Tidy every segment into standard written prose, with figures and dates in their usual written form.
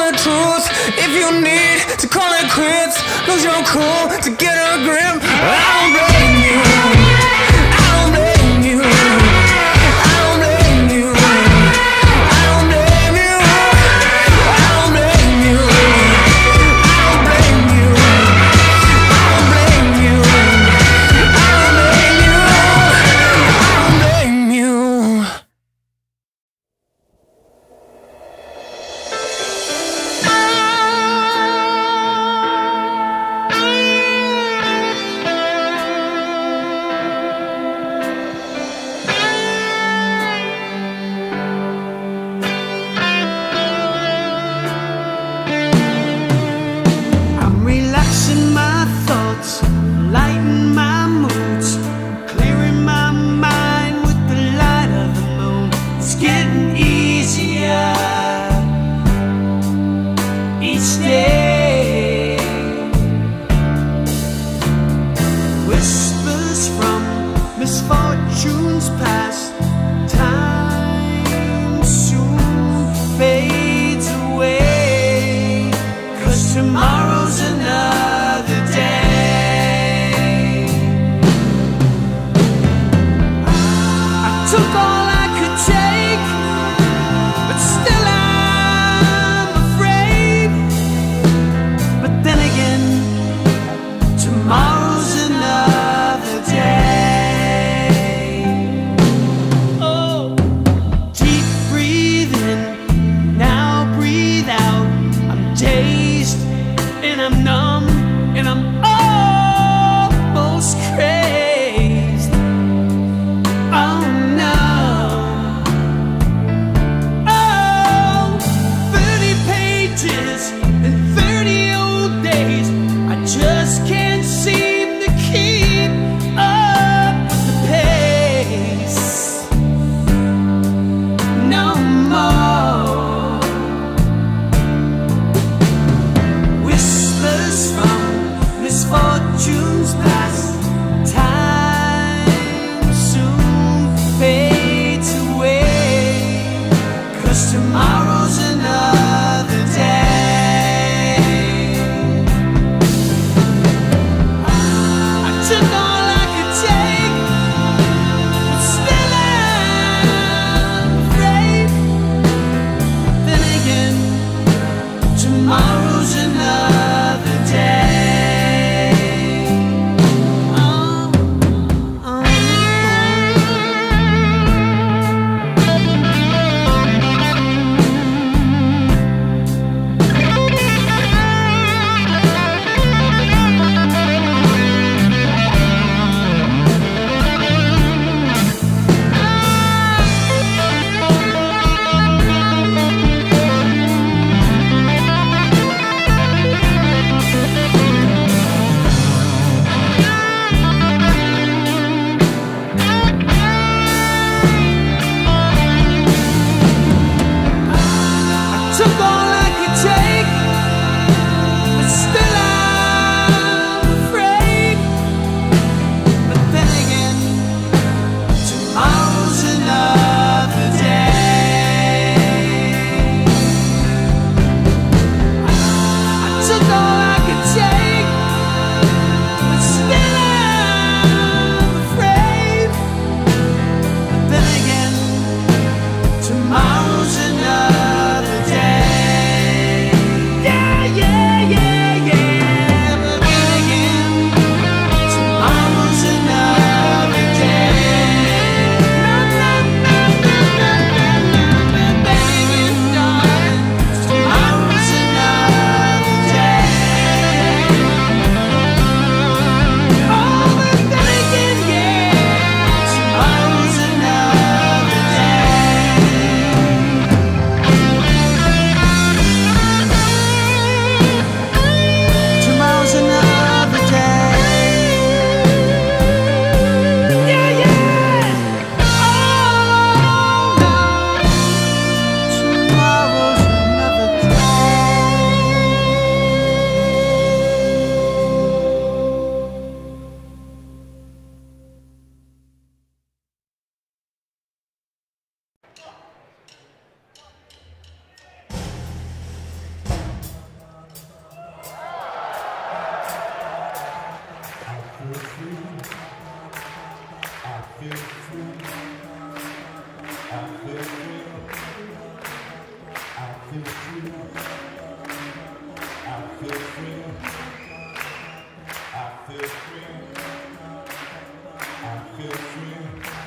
the truth. If you need to call it quits, lose your cool to get a grip. I don't blame you. I don't blame you. I don't blame you. I don't blame you. I don't blame you. I don't blame you. I don't blame you. I don't blame you. I don't blame you. I'm relaxing my thoughts, lighting my moods, clearing my mind with the light of the moon. It's getting easier each day. Whispers from misfortunes past, time soon fades away, 'cause tomorrow's another day. I took all I could take, but still I'm afraid feel free. I feel free. I feel free.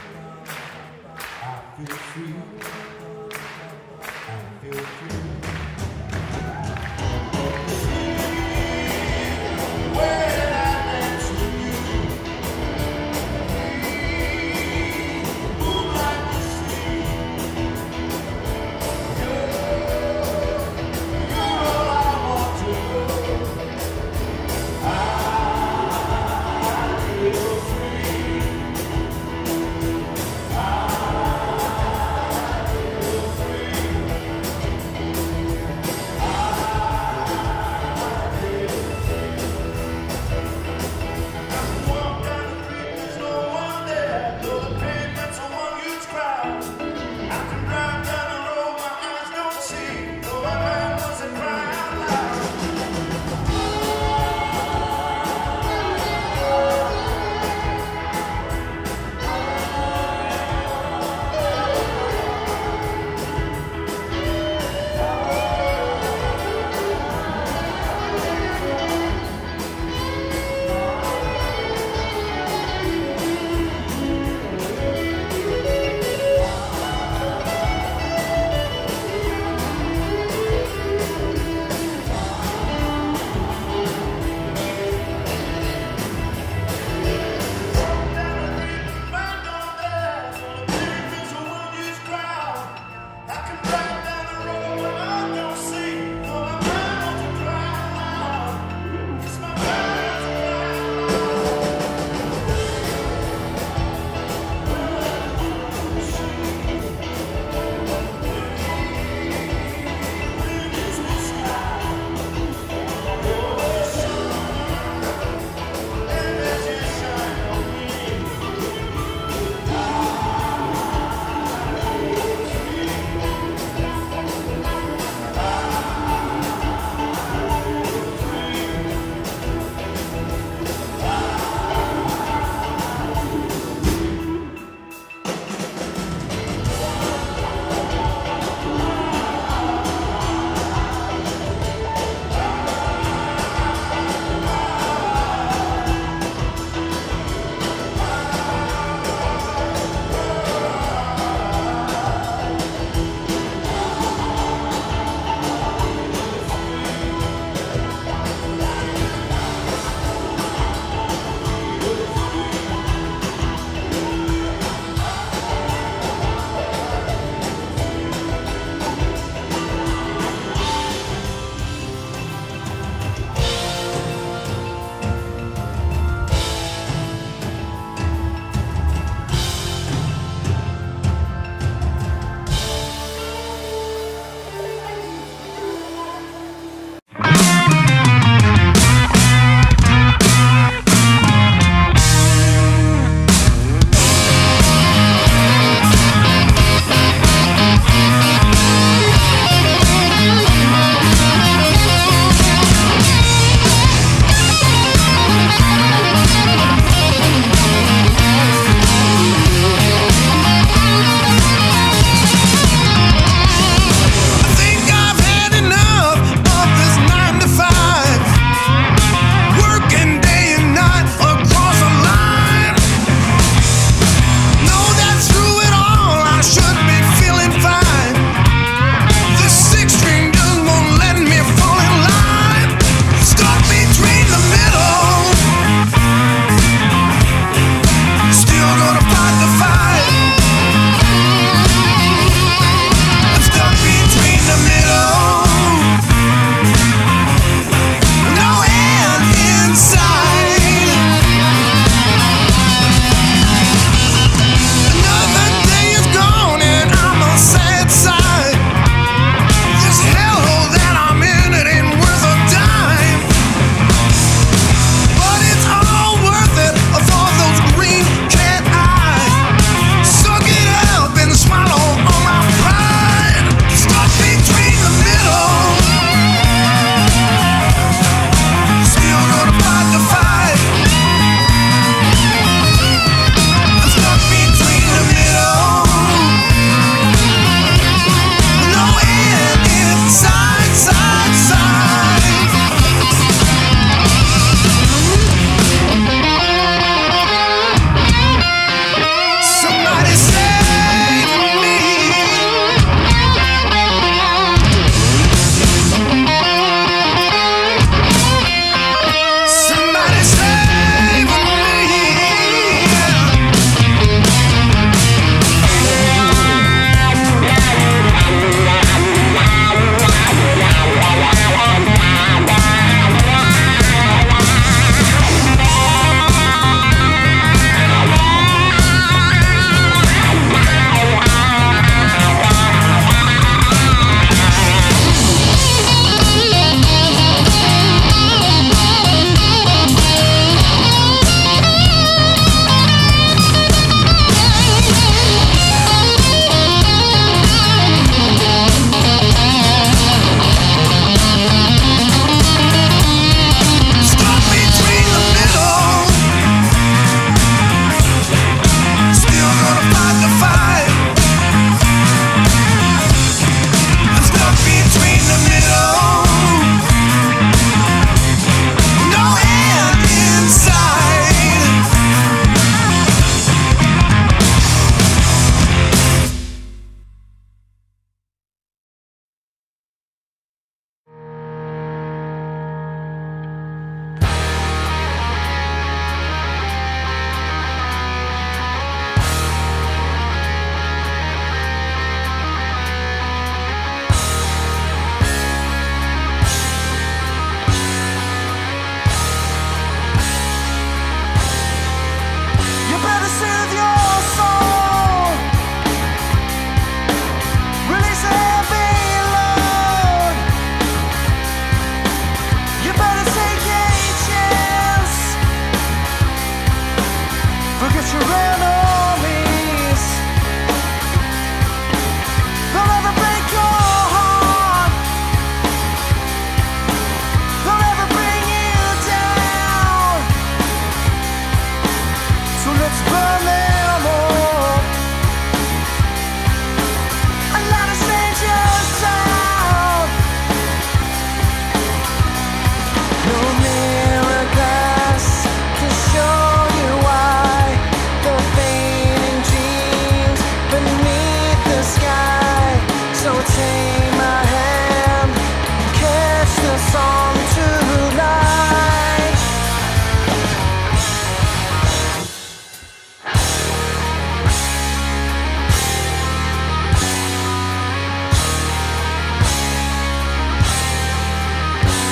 I feel free. I feel free.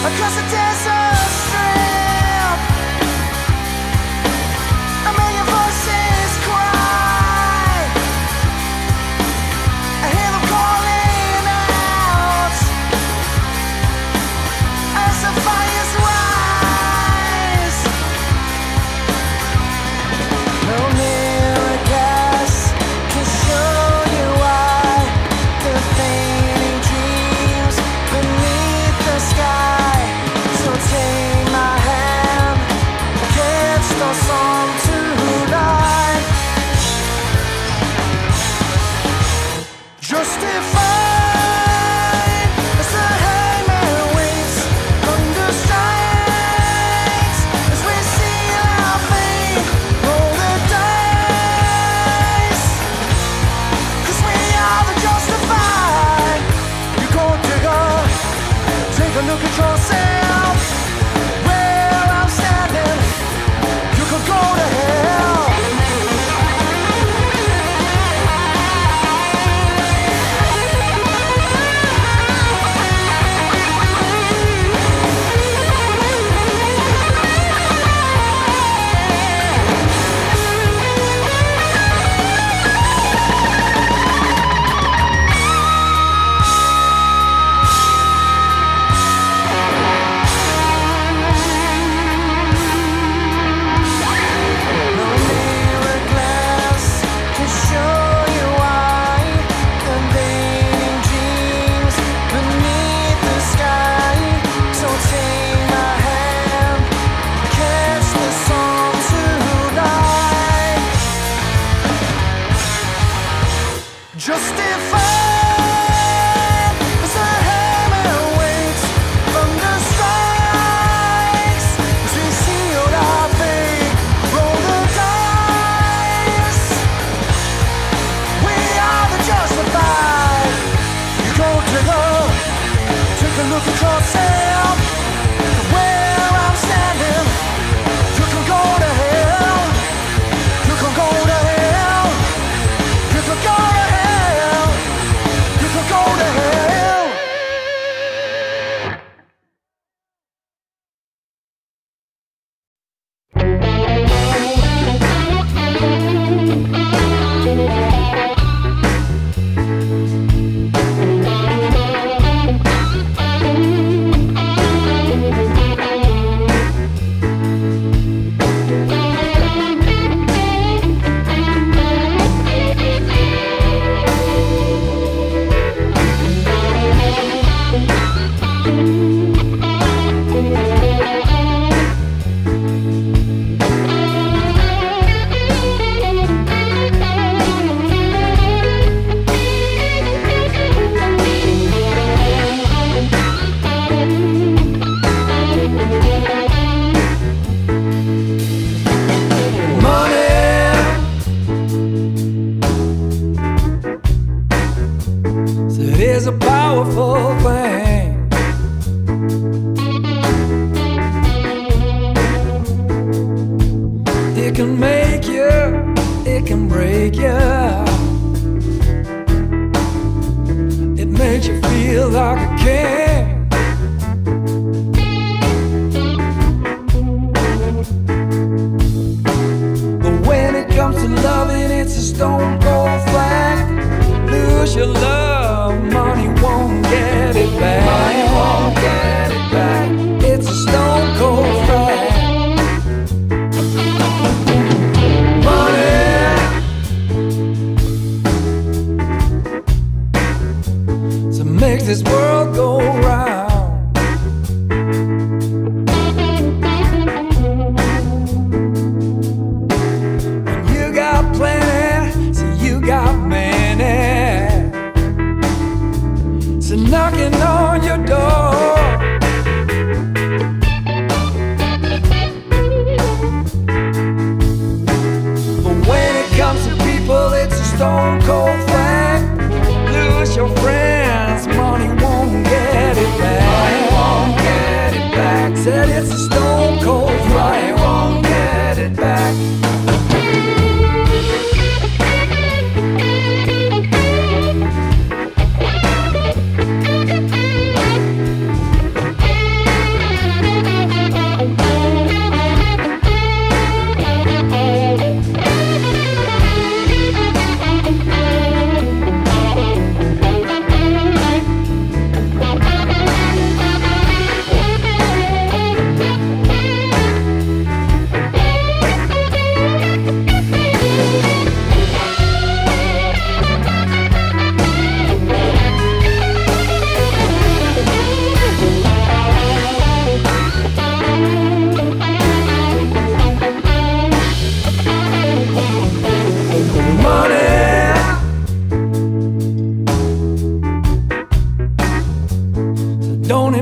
across the desert strip. A million voices cry. I hear them calling out as the fires rise. No mirror gas can show you why the fading dreams beneath the sky. So take my hand, catch the song tonight. Justified as the hangman waits under strikes, as we seal our fate, roll the dice. 'Cause we are the justified. You gold digger, take a look at yourself. Where I'm standing, you could go to hell.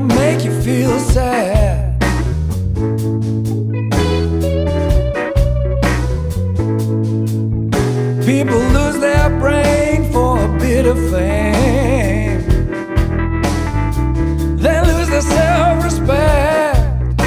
make you feel sad. People lose their brain for a bit of fame. They lose their self-respect.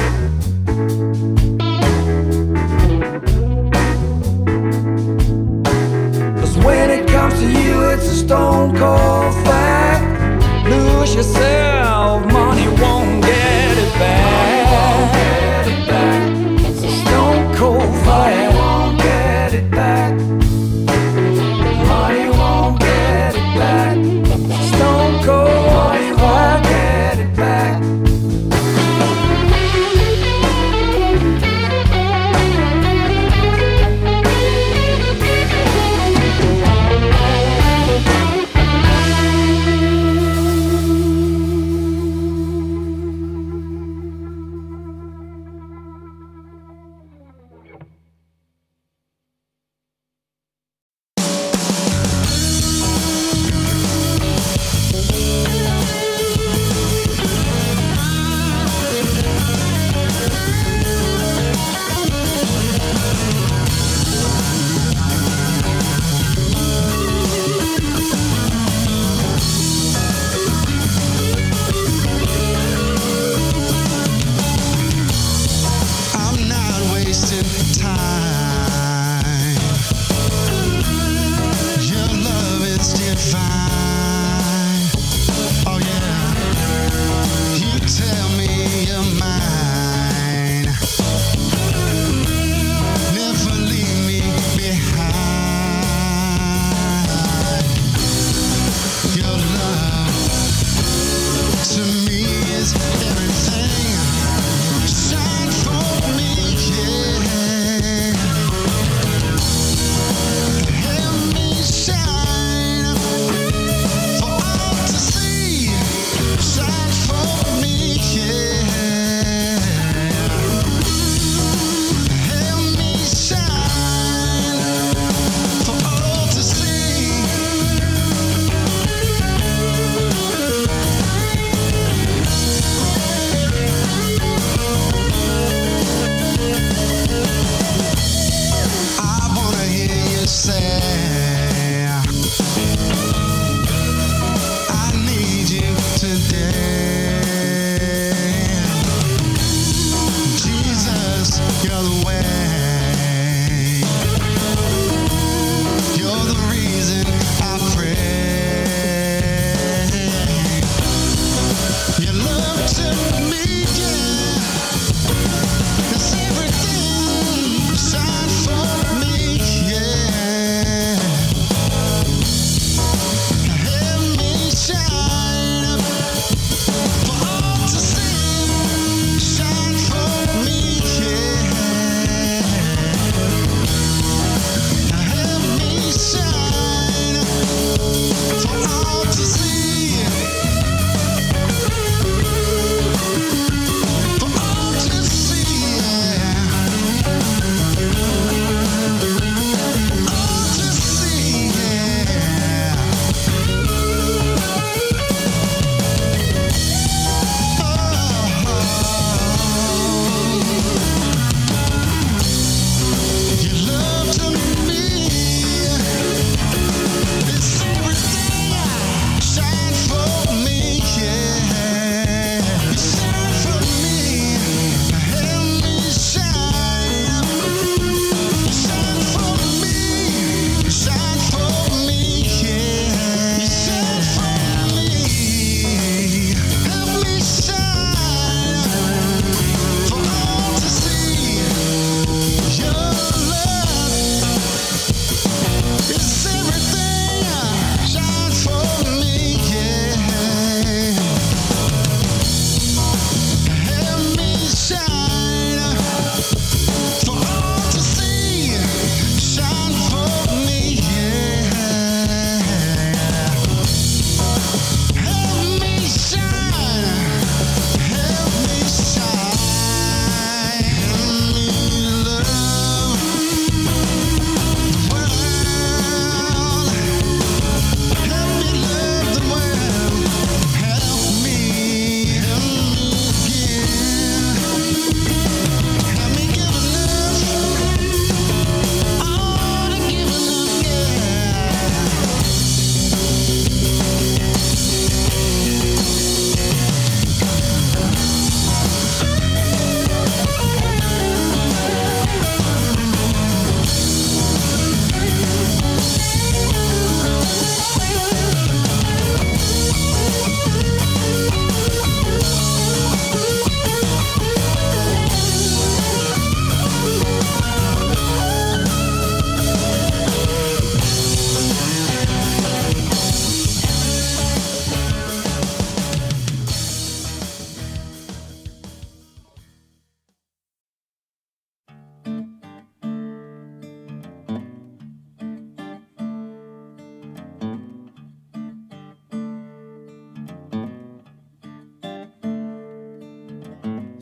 'Cause when it comes to you, it's a stone cold fact. Lose yourself, money won't get it back.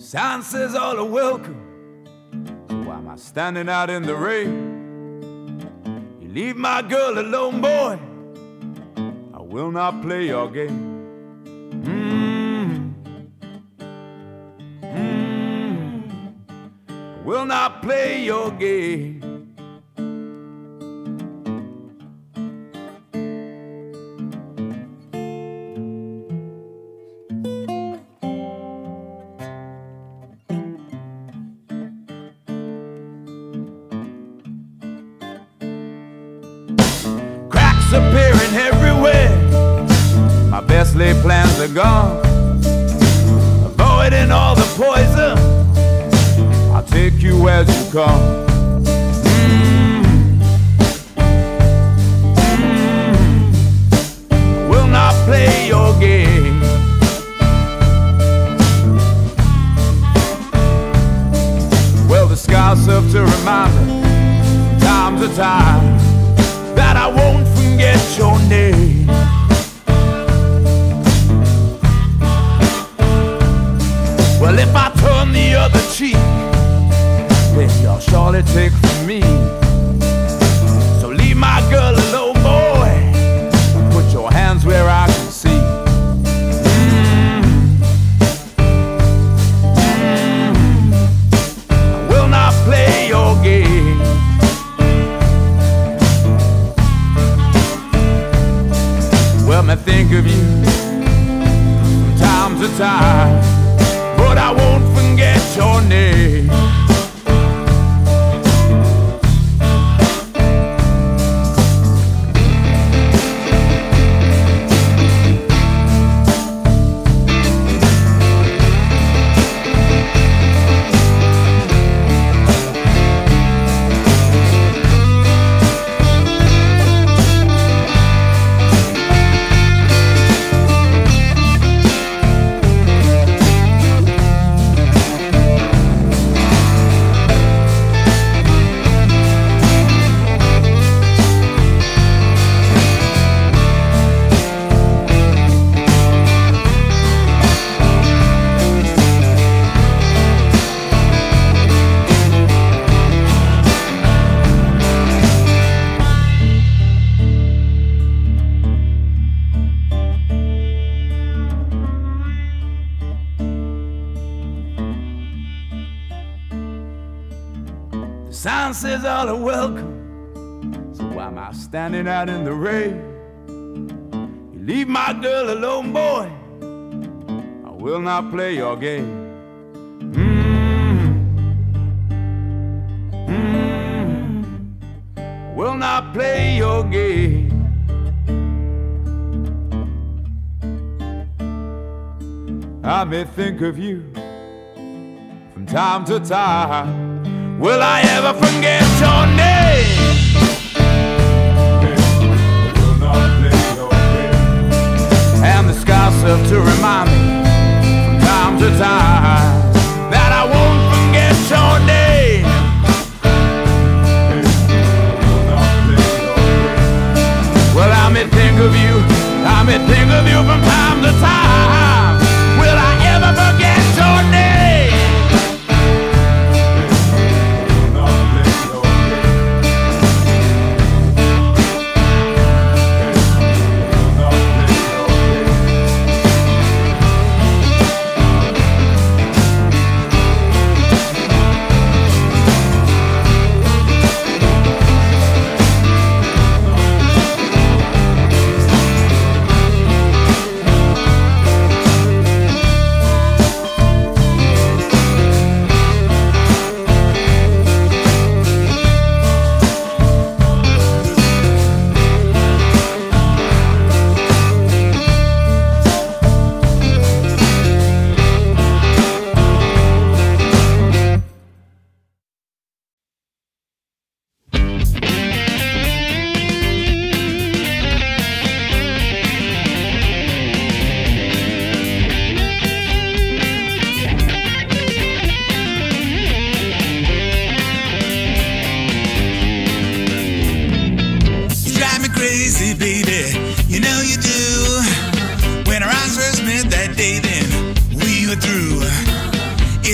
sign says all are welcome, so why am I standing out in the rain? You leave my girl alone, boy, I will not play your game. I will not play your game. Appearing everywhere, my best laid plans are gone. Avoiding all the poison, I'll take you as you come. Will not play your game. Well, the scars serve to remind me from time to time that I won't forget your name. Well, if I turn the other cheek, then you'll surely take from me. So leave my girl alone, boy, put your hands where I can see. I will not play your game. Well, I think of you from time to time, but I won't forget your name. The sign says all are welcome, so why am I standing out in the rain? You leave my girl alone, boy, I will not play your game. Will not play your game. I may think of you from time to time. Will I ever forget your name? I will not play your game. And the skies serve to remind me from time to time that I won't forget your name. I will not play your game. Well, I may think of you, I may think of you from time to time. Will I ever forget your name?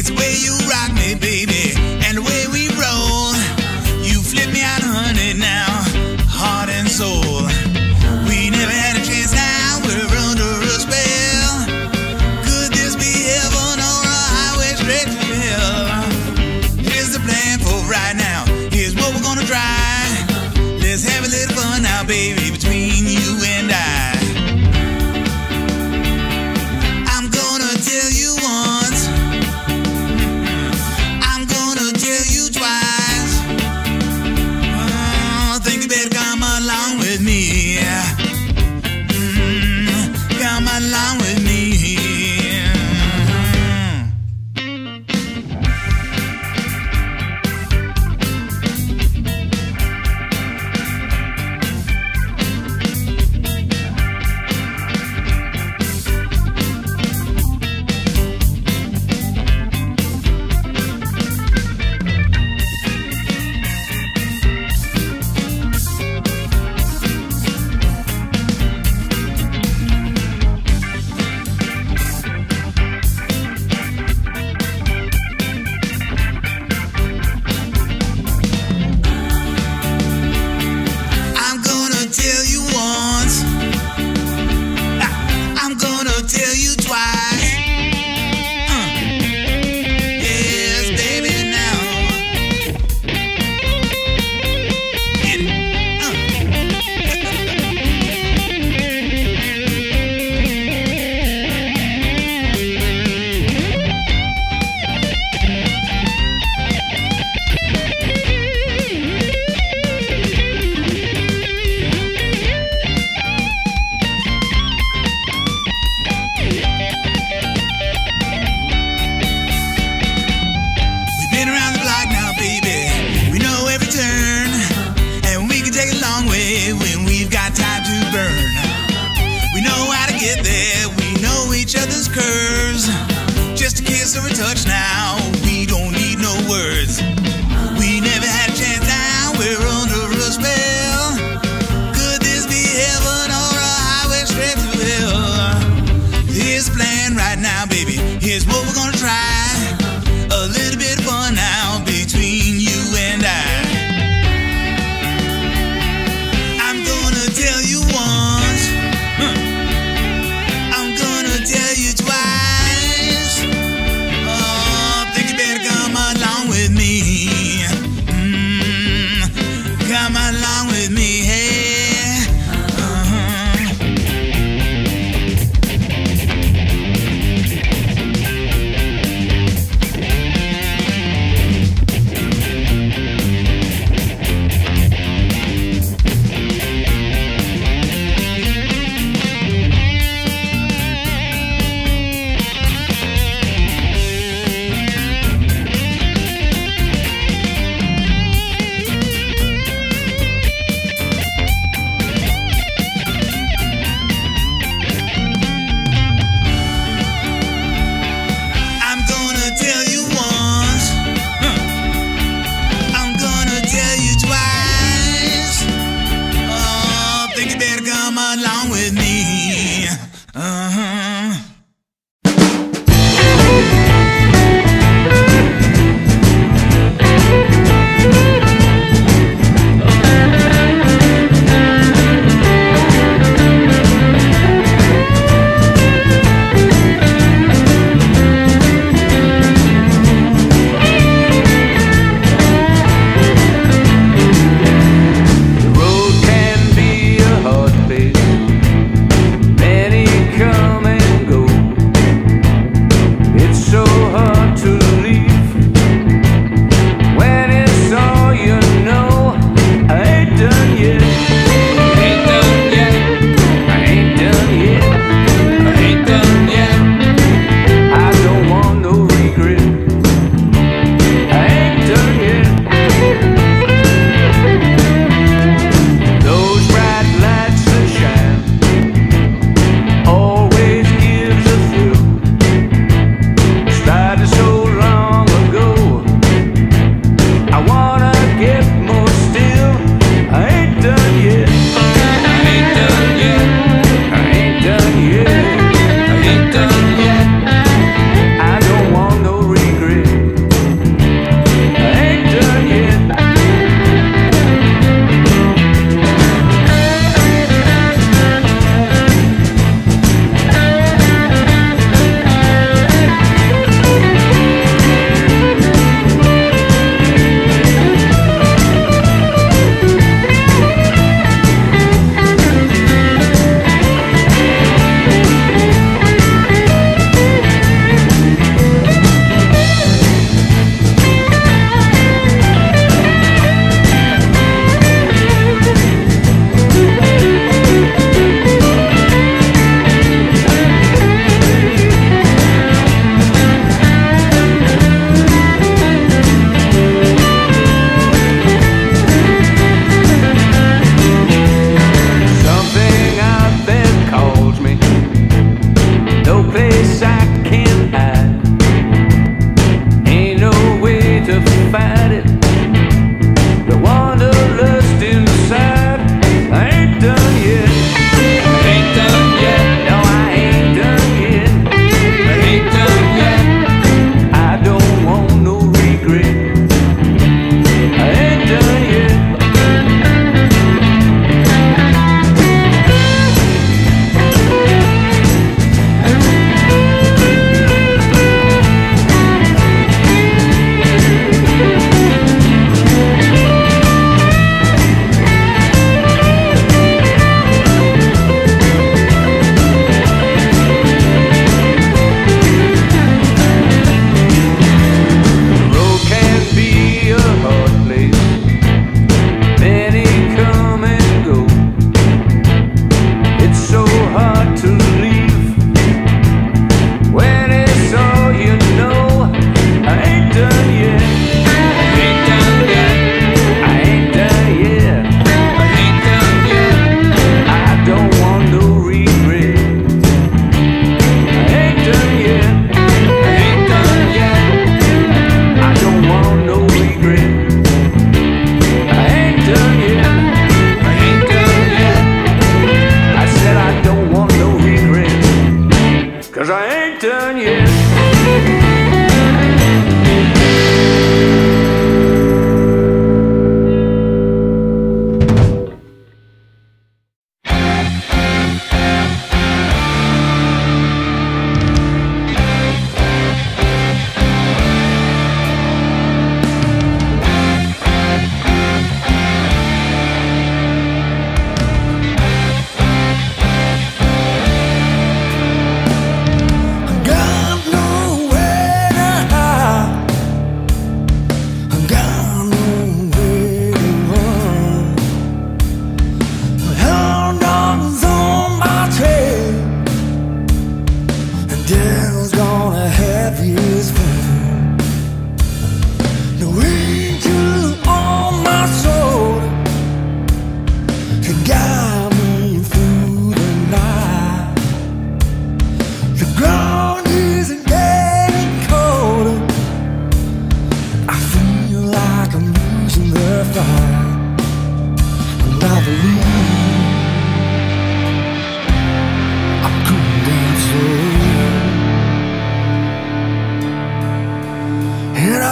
It's the way you rock me, baby, and the way we roll. You flip me out, honey, now, heart and soul. We never had a chance, now we're under a spell. Could this be heaven or a highway straight to hell? Here's the plan for right now. Here's what we're gonna try. Let's have a little fun now, baby, between you and I. I'm gonna tell you once, I'm gonna tell you twice. I think you better come along with me. Come along with me. When we've got time to burn, we know how to get there. We know each other's curves. Just a kiss or a touch now, we don't need no words. We never had a chance, now we're under a spell. Could this be heaven or a highway straight to hell? Here's the plan right now, baby. Here's what we're gonna try. A little bit of fun now between you and I. Tell you once, I'm gonna tell you twice. Oh,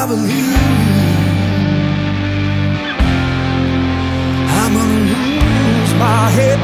I believe I'm gonna lose my head.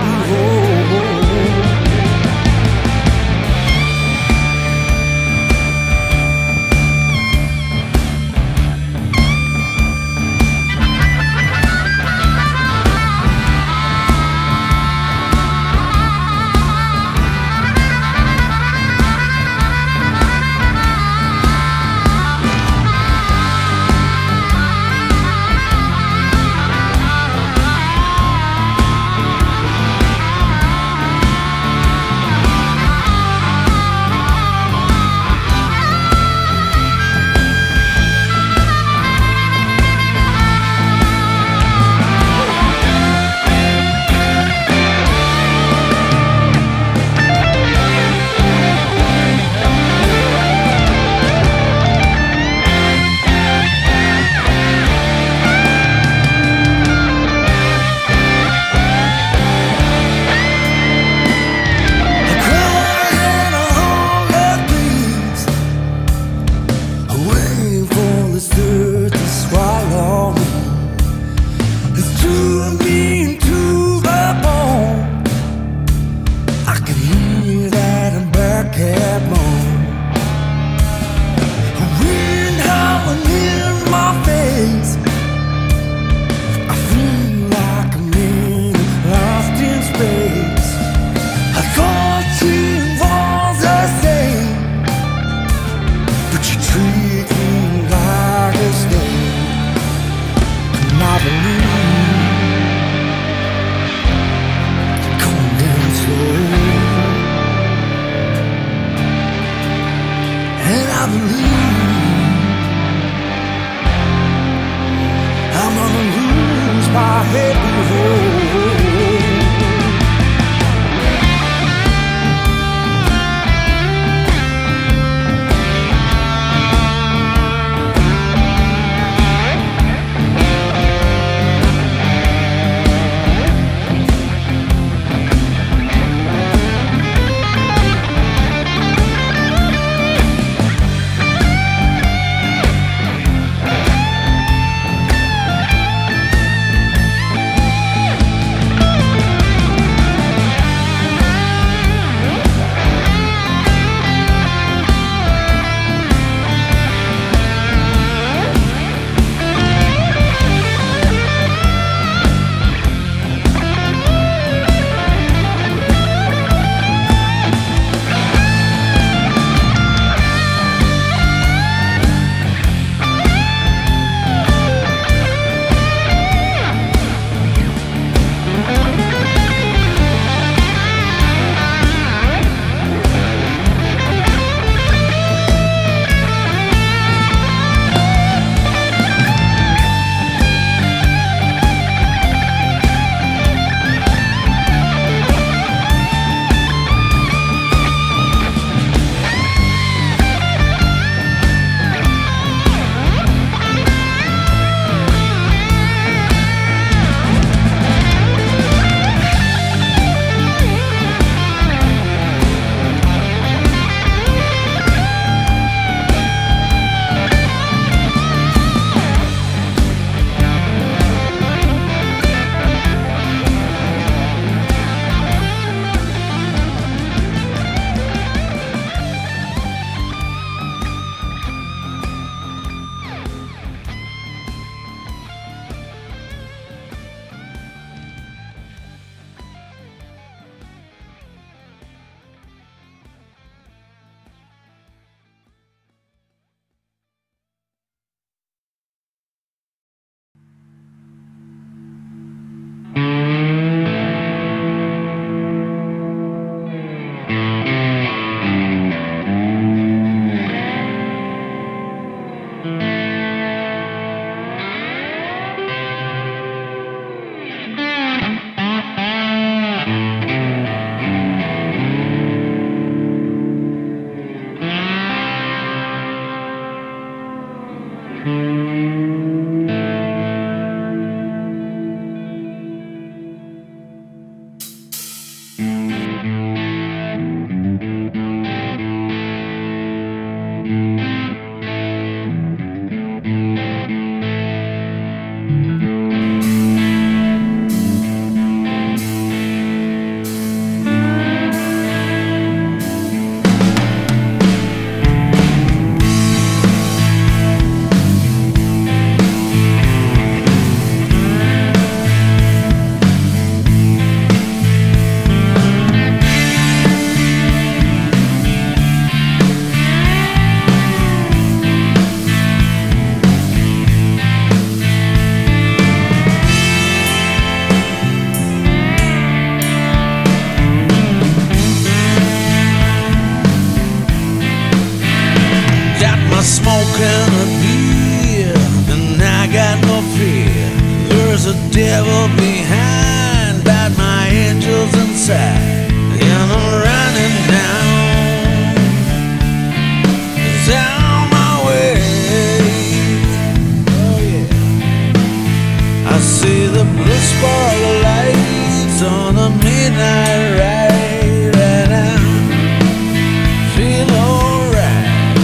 gonna be, and I got no fear. There's a devil behind, but my angel's inside, and I'm running down my way. Oh yeah, I see the blue sparkle lights on a midnight ride, and I feel alright.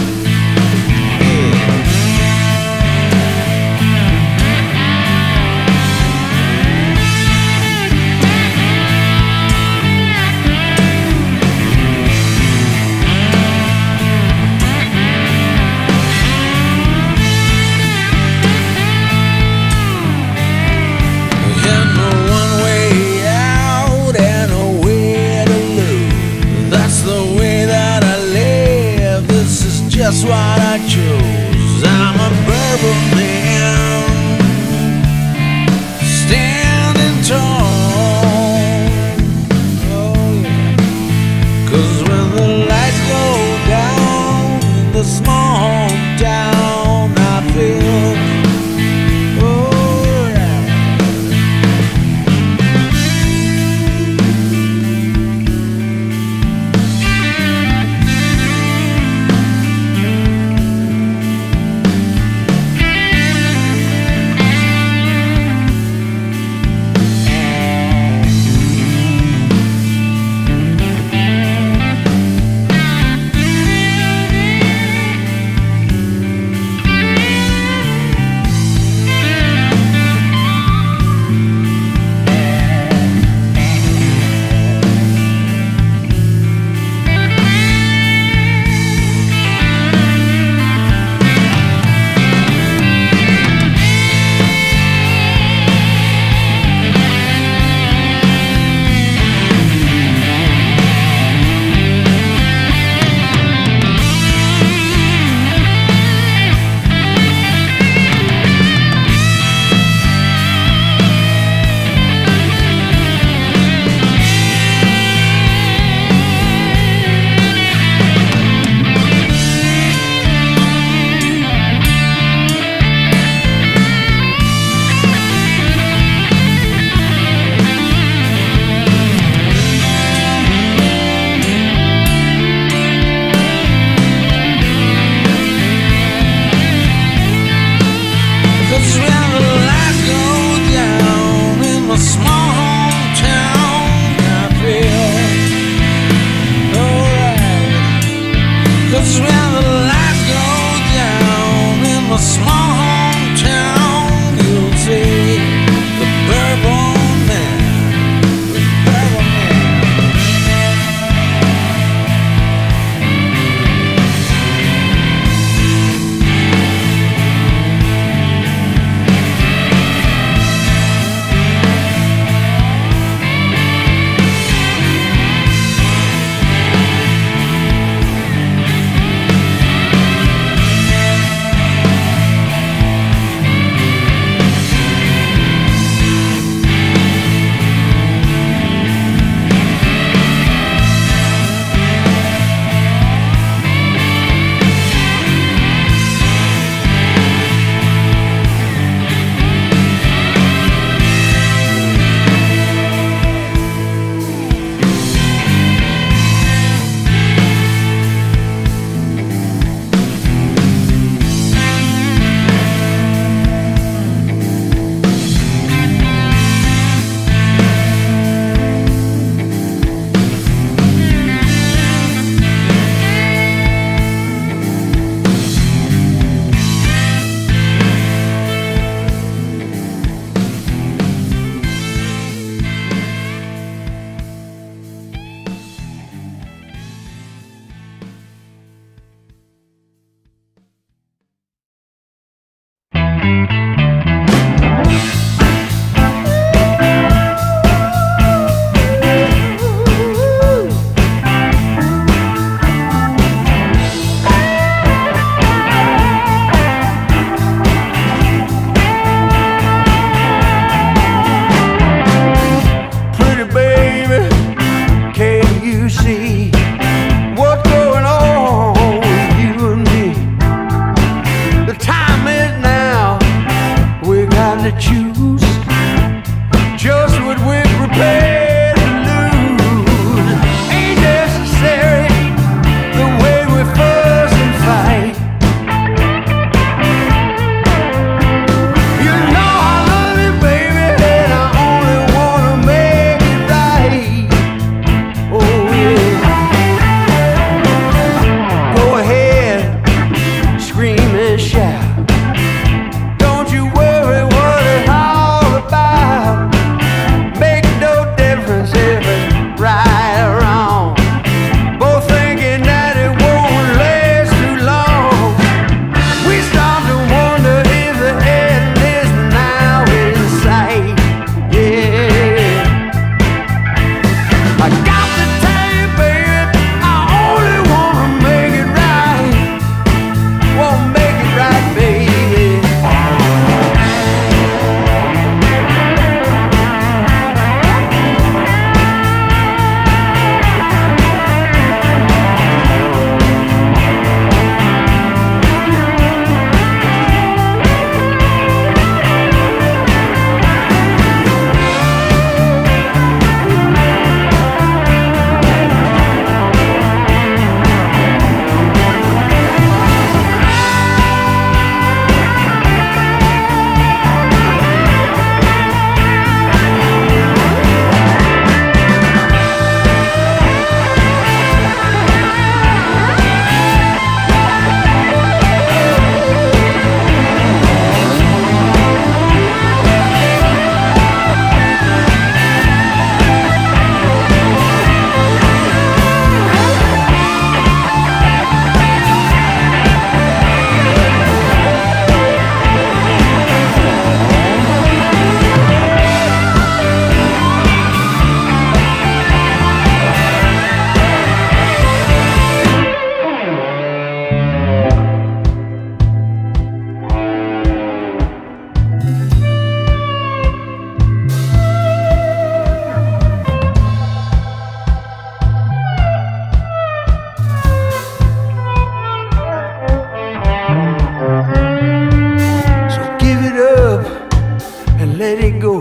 That's what I chose. I'm a bourbon man, standing tall. Oh yeah. 'Cause when the lights go down in the small hometown, I feel to choose just what we're prepared to lose. Ain't necessary the way we fuss and fight. You know I love you, baby, and I only wanna make it right. Oh yeah. Go ahead, scream and shout. Don't you worry what it's all about. Make no difference if it's right or wrong. Both thinking that it won't last too long. We start to wonder if the end is now in sight. Yeah, I got to tell you, baby, I only wanna make it right. Won't make it right, baby. So give it up and let it go.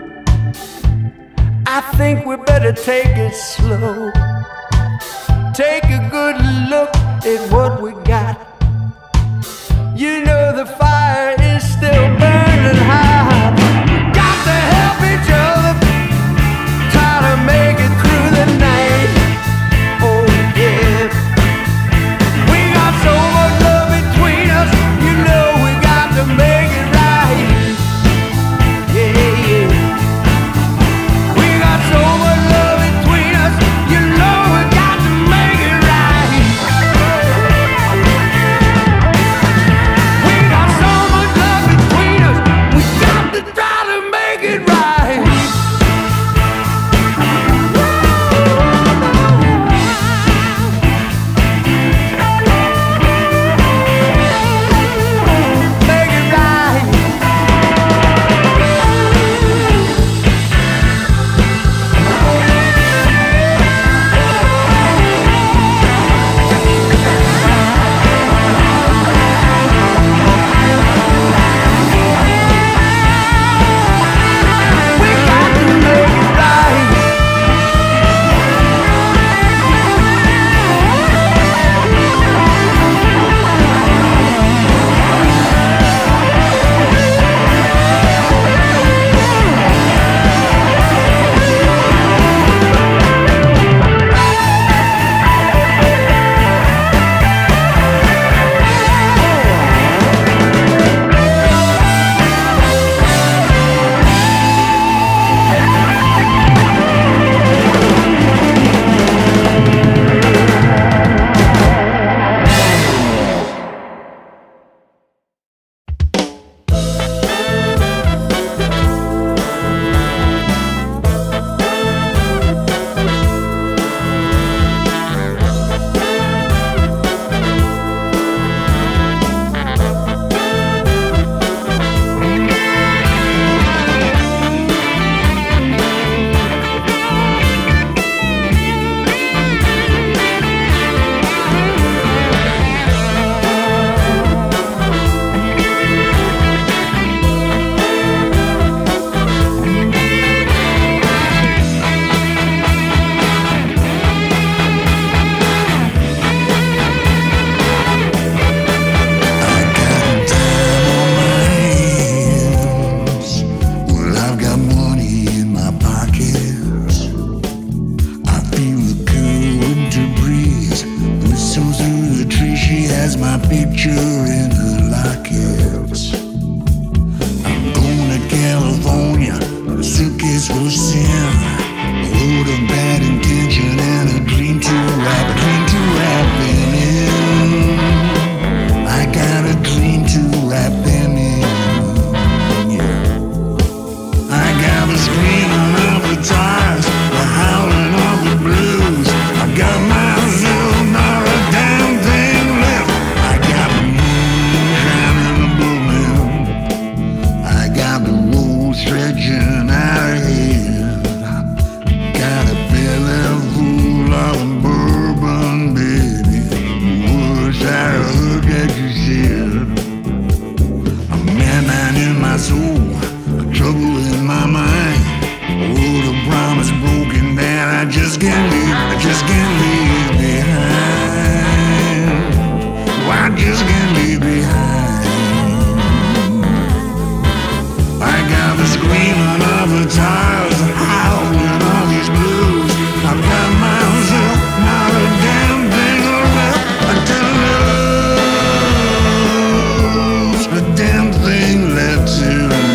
I think we better take it slow. Take a good look at what we got. You know the fire is still burning hot. Got to help each other, try to make it through the night. Oh yeah, we got so much love between us. You know we got to make it right. Yeah, yeah. We got so much love between us. You know we got to make it right. We got so soul, trouble in my mind. Oh, the promise broken that I just can't leave behind. Oh, I just can't leave behind. I got the screaming of the tires, howling all these blues. I've got myself not a damn thing left to lose, a damn thing left to lose.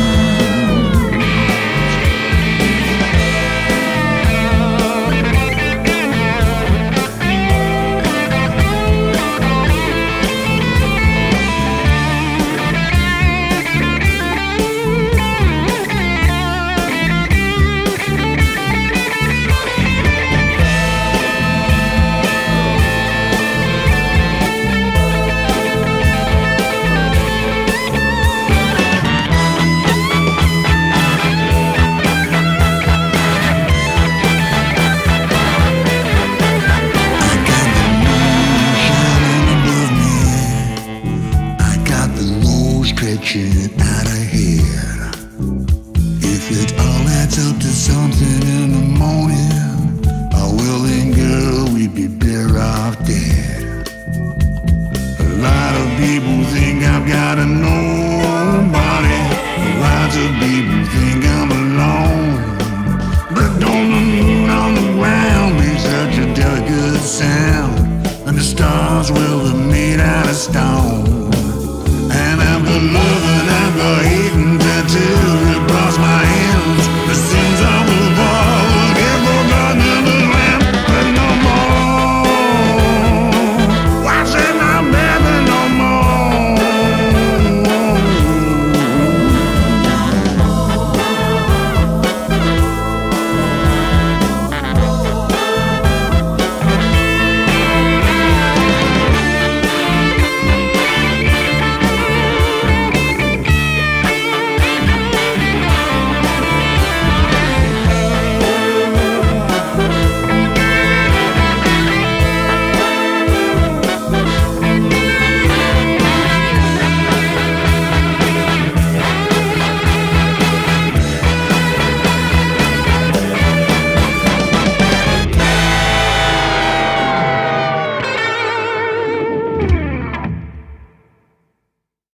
Stretching out ahead. If it all adds up to something in the morning, oh well then girl, we'd be better off dead. A lot of people think I've got a nobody. Lots of people think I'm alone. But don't the moon on the ground make such a delicate sound? And the stars, well, they're made out of stone. And I've got love